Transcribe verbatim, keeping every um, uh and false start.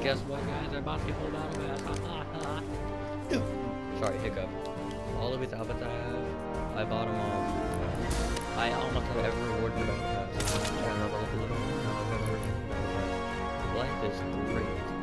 guess what, guys? I bought people battle pass. Sorry, hiccup. All of its avatar. I bought them all. I almost have every reward in the battle pass. I don't know about the little. No, I've got everything in the battle pass. Life is great.